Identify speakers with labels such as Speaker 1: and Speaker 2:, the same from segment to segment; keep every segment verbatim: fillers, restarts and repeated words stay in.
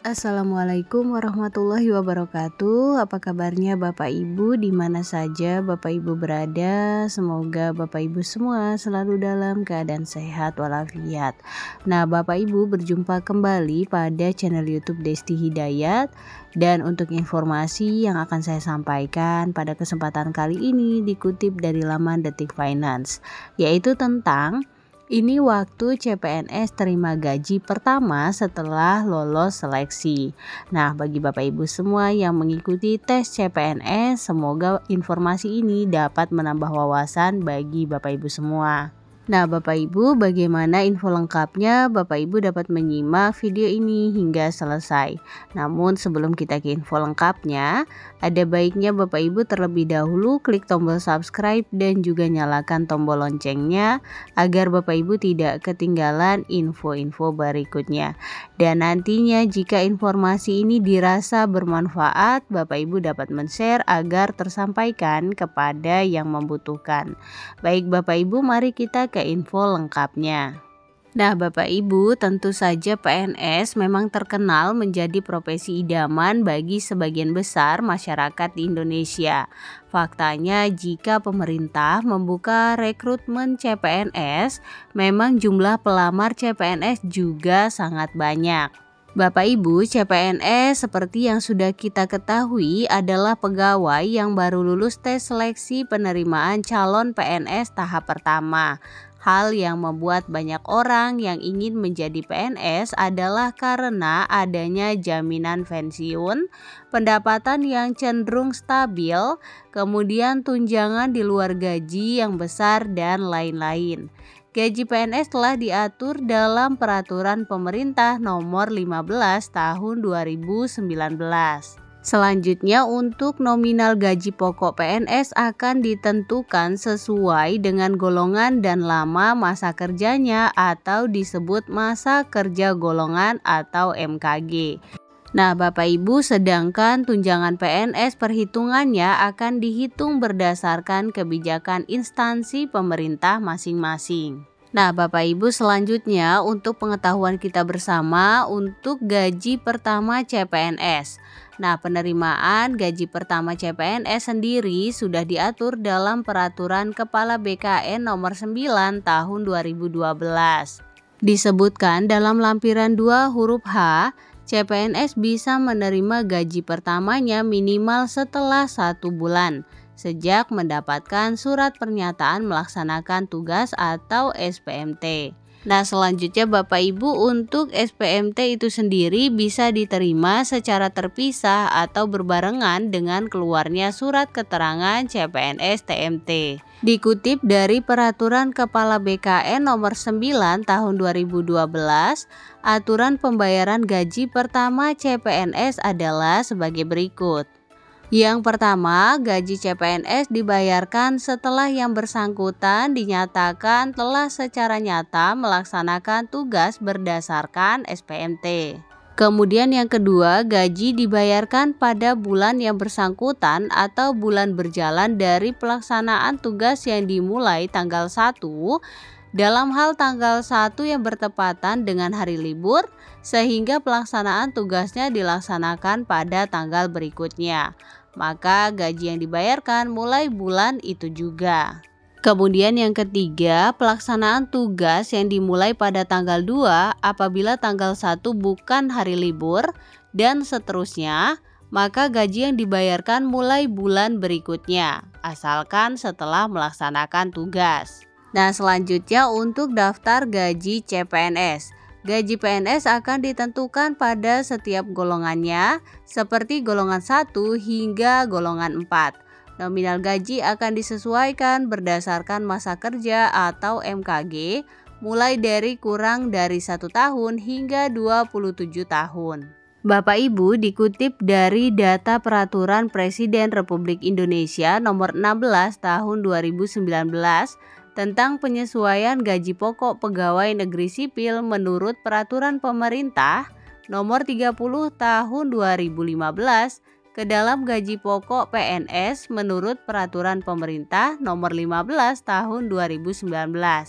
Speaker 1: Assalamualaikum warahmatullahi wabarakatuh. Apa kabarnya Bapak Ibu di mana saja Bapak Ibu berada? Semoga Bapak Ibu semua selalu dalam keadaan sehat walafiat. Nah, Bapak Ibu berjumpa kembali pada channel YouTube Desti Hidayat, dan untuk informasi yang akan saya sampaikan pada kesempatan kali ini dikutip dari laman Detik Finance, yaitu tentang ini waktu C P N S terima gaji pertama setelah lolos seleksi. Nah, bagi Bapak Ibu semua yang mengikuti tes C P N S, semoga informasi ini dapat menambah wawasan bagi Bapak Ibu semua. Nah, Bapak Ibu, bagaimana info lengkapnya? Bapak Ibu dapat menyimak video ini hingga selesai. Namun sebelum kita ke info lengkapnya, ada baiknya Bapak Ibu terlebih dahulu klik tombol subscribe dan juga nyalakan tombol loncengnya agar Bapak Ibu tidak ketinggalan info-info berikutnya. Dan nantinya jika informasi ini dirasa bermanfaat, Bapak Ibu dapat men-share agar tersampaikan kepada yang membutuhkan. Baik Bapak Ibu, mari kita ke info lengkapnya. Nah, Bapak Ibu, tentu saja P N S memang terkenal menjadi profesi idaman bagi sebagian besar masyarakat di Indonesia. Faktanya, jika pemerintah membuka rekrutmen C P N S, memang jumlah pelamar C P N S juga sangat banyak. Bapak Ibu, C P N S seperti yang sudah kita ketahui adalah pegawai yang baru lulus tes seleksi penerimaan calon P N S tahap pertama. Hal yang membuat banyak orang yang ingin menjadi P N S adalah karena adanya jaminan pensiun, pendapatan yang cenderung stabil, kemudian tunjangan di luar gaji yang besar, dan lain-lain. Gaji P N S telah diatur dalam Peraturan Pemerintah Nomor lima belas Tahun dua ribu sembilan belas. Selanjutnya, untuk nominal gaji pokok P N S akan ditentukan sesuai dengan golongan dan lama masa kerjanya atau disebut masa kerja golongan atau M K G. Nah, Bapak Ibu, sedangkan tunjangan P N S perhitungannya akan dihitung berdasarkan kebijakan instansi pemerintah masing-masing. Nah, Bapak Ibu, selanjutnya untuk pengetahuan kita bersama untuk gaji pertama C P N S. Nah, penerimaan gaji pertama C P N S sendiri sudah diatur dalam Peraturan Kepala B K N Nomor sembilan Tahun dua ribu dua belas. Disebutkan dalam lampiran dua huruf H, C P N S bisa menerima gaji pertamanya minimal setelah satu bulan sejak mendapatkan surat pernyataan melaksanakan tugas atau S P M T. Nah, selanjutnya Bapak Ibu, untuk S P M T itu sendiri bisa diterima secara terpisah atau berbarengan dengan keluarnya surat keterangan C P N S T M T. Dikutip dari Peraturan Kepala B K N Nomor sembilan Tahun dua ribu dua belas, aturan pembayaran gaji pertama C P N S adalah sebagai berikut. Yang pertama, gaji C P N S dibayarkan setelah yang bersangkutan dinyatakan telah secara nyata melaksanakan tugas berdasarkan S P M T. Kemudian yang kedua, gaji dibayarkan pada bulan yang bersangkutan atau bulan berjalan dari pelaksanaan tugas yang dimulai tanggal satu, dalam hal tanggal satu yang bertepatan dengan hari libur, sehingga pelaksanaan tugasnya dilaksanakan pada tanggal berikutnya. Maka gaji yang dibayarkan mulai bulan itu juga. Kemudian yang ketiga, pelaksanaan tugas yang dimulai pada tanggal dua apabila tanggal satu bukan hari libur, dan seterusnya, maka gaji yang dibayarkan mulai bulan berikutnya, asalkan setelah melaksanakan tugas. Nah, selanjutnya untuk daftar gaji C P N S. Gaji P N S akan ditentukan pada setiap golongannya, seperti golongan satu hingga golongan empat. Nominal gaji akan disesuaikan berdasarkan masa kerja atau M K G, mulai dari kurang dari satu tahun hingga dua puluh tujuh tahun. Bapak Ibu, dikutip dari data Peraturan Presiden Republik Indonesia Nomor enam belas Tahun dua ribu sembilan belas, tentang penyesuaian gaji pokok pegawai negeri sipil menurut Peraturan Pemerintah Nomor tiga puluh Tahun dua ribu lima belas ke dalam gaji pokok P N S menurut Peraturan Pemerintah Nomor lima belas Tahun dua ribu sembilan belas.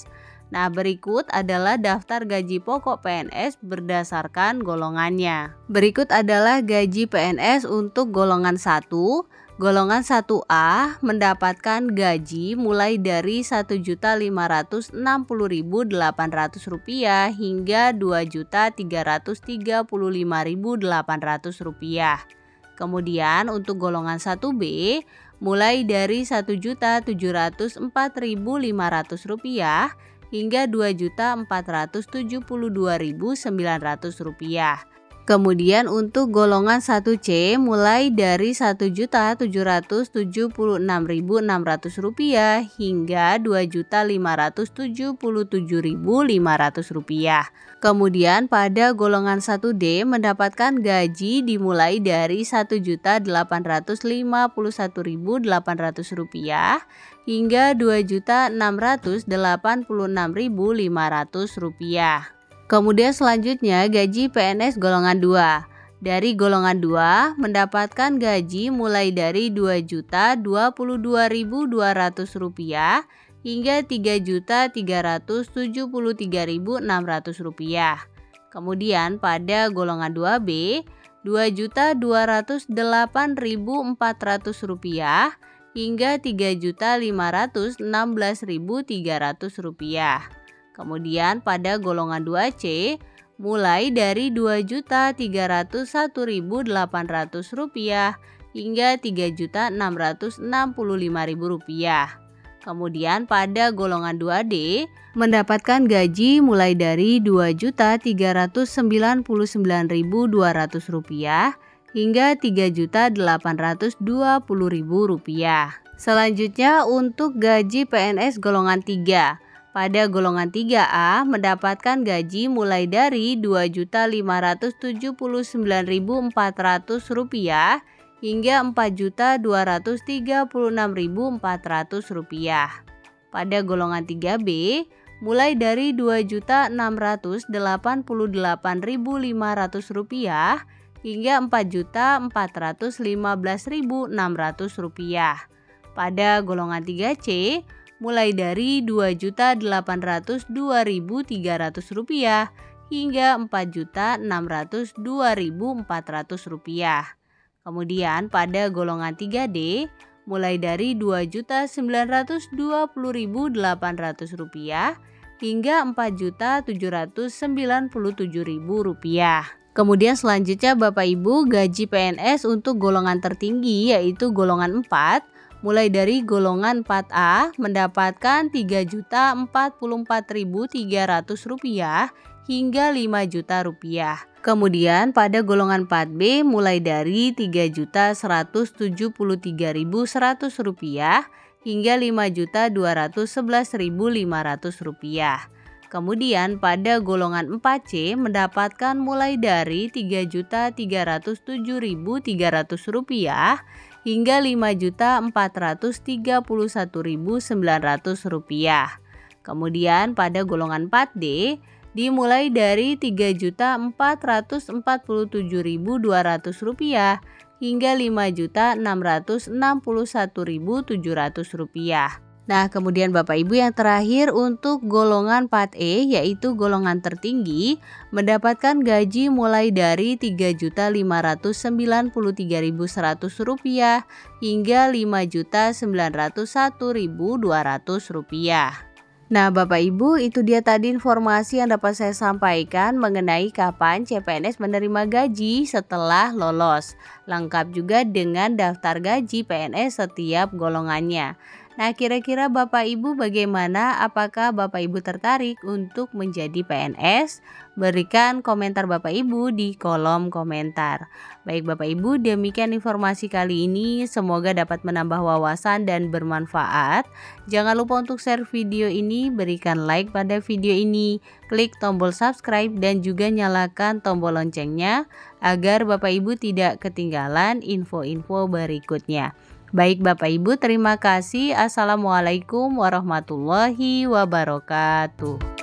Speaker 1: Nah, berikut adalah daftar gaji pokok P N S berdasarkan golongannya. Berikut adalah gaji P N S untuk golongan satu. Golongan satu A mendapatkan gaji mulai dari satu juta lima ratus enam puluh ribu delapan ratus rupiah hingga dua juta tiga ratus tiga puluh lima ribu delapan ratus rupiah. Kemudian untuk golongan satu B mulai dari satu juta tujuh ratus empat ribu lima ratus rupiah hingga dua juta empat ratus tujuh puluh dua ribu sembilan ratus rupiah. Kemudian untuk golongan satu C mulai dari satu juta tujuh ratus tujuh puluh enam ribu enam ratus rupiah hingga dua juta lima ratus tujuh puluh tujuh ribu lima ratus rupiah. Kemudian pada golongan satu D mendapatkan gaji dimulai dari satu juta delapan ratus lima puluh satu ribu delapan ratus rupiah hingga dua juta enam ratus delapan puluh enam ribu lima ratus rupiah. Kemudian selanjutnya gaji P N S golongan dua. Dari golongan dua mendapatkan gaji mulai dari dua juta dua puluh dua ribu dua ratus rupiah hingga tiga juta tiga ratus tujuh puluh tiga ribu enam ratus rupiah. Kemudian pada golongan dua B dua juta dua ratus delapan ribu empat ratus rupiah hingga tiga juta lima ratus enam belas ribu tiga ratus rupiah. Kemudian pada golongan dua C mulai dari dua juta tiga ratus satu ribu delapan ratus rupiah hingga tiga juta enam ratus enam puluh lima ribu rupiah. Kemudian pada golongan dua D mendapatkan gaji mulai dari dua juta tiga ratus sembilan puluh sembilan ribu dua ratus rupiah hingga tiga juta delapan ratus dua puluh ribu rupiah. Selanjutnya untuk gaji P N S golongan tiga. Pada golongan tiga A mendapatkan gaji mulai dari dua juta lima ratus tujuh puluh sembilan ribu empat ratus rupiah hingga empat juta dua ratus tiga puluh enam ribu empat ratus rupiah. Pada golongan tiga B mulai dari dua juta enam ratus delapan puluh delapan ribu lima ratus rupiah hingga empat juta empat ratus lima belas ribu enam ratus rupiah. Pada golongan tiga C mulai dari dua juta delapan ratus dua ribu tiga ratus rupiah hingga empat juta enam ratus dua ribu empat ratus rupiah. Kemudian pada golongan tiga D mulai dari dua juta sembilan ratus dua puluh ribu delapan ratus rupiah hingga empat juta tujuh ratus sembilan puluh tujuh ribu rupiah. Kemudian selanjutnya Bapak Ibu gaji P N S untuk golongan tertinggi yaitu golongan empat. Mulai dari golongan empat A mendapatkan tiga juta empat puluh empat ribu tiga ratus rupiah hingga lima juta rupiah. Kemudian pada golongan empat B mulai dari tiga juta seratus tujuh puluh tiga ribu seratus rupiah hingga lima juta dua ratus sebelas ribu lima ratus rupiah. Kemudian pada golongan empat C mendapatkan mulai dari tiga juta tiga ratus tujuh ribu tiga ratus rupiah hingga lima juta empat ratus tiga puluh satu ribu sembilan ratus rupiah. Kemudian pada golongan empat D dimulai dari tiga juta empat ratus empat puluh tujuh ribu dua ratus rupiah hingga lima juta enam ratus enam puluh satu ribu tujuh ratus rupiah. Nah, kemudian Bapak Ibu yang terakhir untuk golongan empat E yaitu golongan tertinggi mendapatkan gaji mulai dari tiga juta lima ratus sembilan puluh tiga ribu seratus rupiah hingga lima juta sembilan ratus satu ribu dua ratus rupiah. Nah Bapak Ibu, itu dia tadi informasi yang dapat saya sampaikan mengenai kapan C P N S menerima gaji setelah lolos. Lengkap juga dengan daftar gaji P N S setiap golongannya. Nah kira-kira Bapak Ibu bagaimana? Apakah Bapak Ibu tertarik untuk menjadi P N S? Berikan komentar Bapak Ibu di kolom komentar. Baik Bapak Ibu, demikian informasi kali ini. Semoga dapat menambah wawasan dan bermanfaat. Jangan lupa untuk share video ini, berikan like pada video ini, klik tombol subscribe dan juga nyalakan tombol loncengnya agar Bapak Ibu tidak ketinggalan info-info berikutnya. Baik Bapak Ibu, terima kasih. Assalamualaikum warahmatullahi wabarakatuh.